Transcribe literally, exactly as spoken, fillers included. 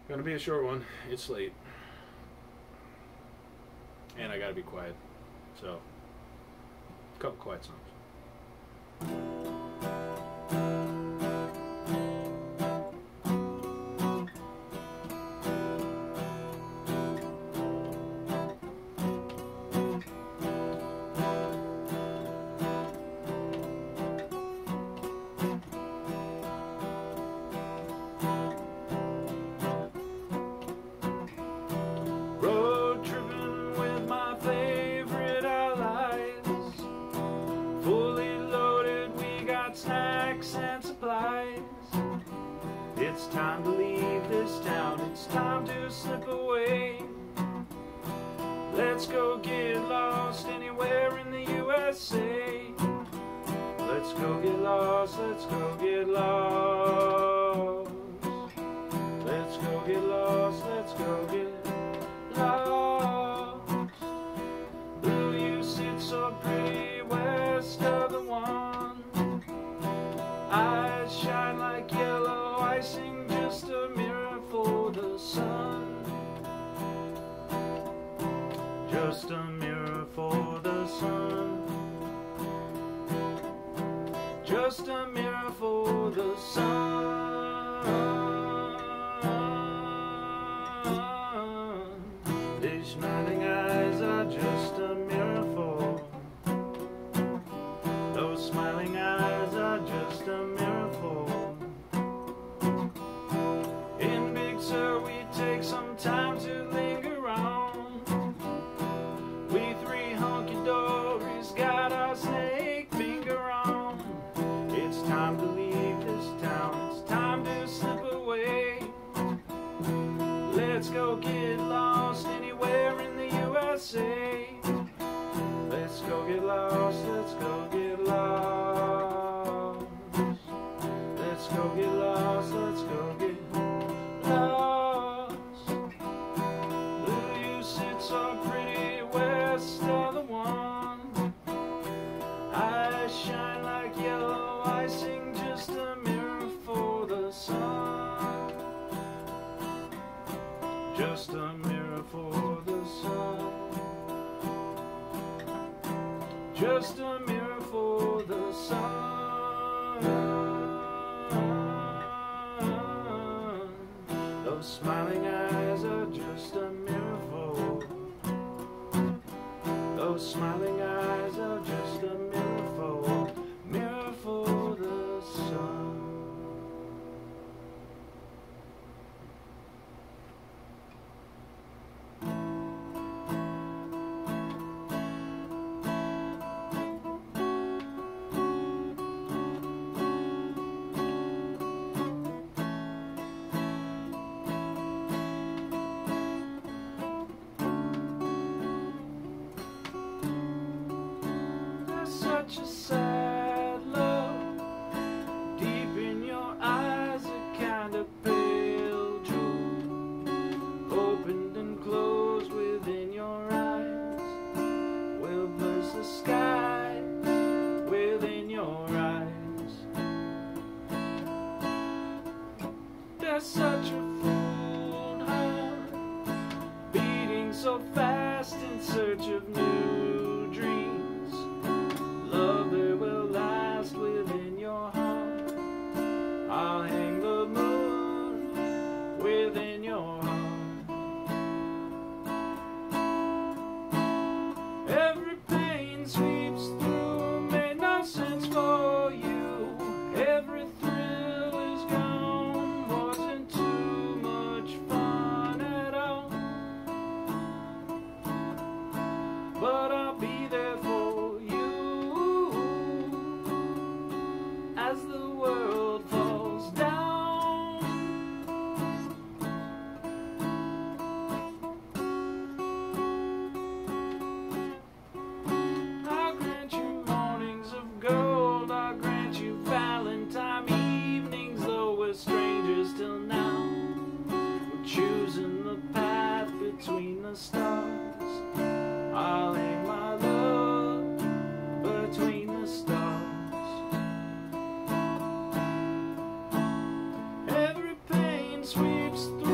Gonna be a short one. It's late. And I gotta be quiet. So, a couple quiet songs. Road tripping with my favorite allies, fully loaded, we got snacks and supplies. It's time to leave this town, it's time to slip away. Let's go get lost anywhere in the U S A. Let's go get lost, let's go get lost. Let's go get lost, let's go get lost. Ooh, you sit so pretty west of the one. Eyes shine like yellow icing, just a mirror for the sun. Just a mirror for the sun. Just a mirror for the sun. These smiling eyes are just a mirror for. Those smiling eyes are just a mirror for. In Big Sur we take some time to linger on. We three hunky-dories got our snake finger on. It's time to leave this town, it's time to slip away. Let's go get lost anywhere in the U S A. Let's go get lost, let's go get lost. Let's go get lost, let's go get lost. Ooh, you sit so pretty west of the one. Eyes shine like yellow icing, just a mirror for the sun. Just a mirror for the sun. Just a mirror for the sun. Those smiling eyes are just a mirror for. Those smiling eyes are just a mirror for. Mirror for the sun. Such a sad love, deep in your eyes, a kind of pale jewel, opened and closed within your eyes. Well, bless the sky within your eyes. There's such a fooled heart, beating so fast in search of new dreams. Love that will last within your heart. I'll hang the moon within your heart. Every pain sweeps through, made no sense for you. Every thrill is gone, wasn't too much fun at all. But I'll be there for you as the world falls down. I'll grant you mornings of gold, I'll grant you Valentine evenings, though we're strangers till now. We're choosing the path between the stars. I'll hang my love between the stars. Every pain sweeps through.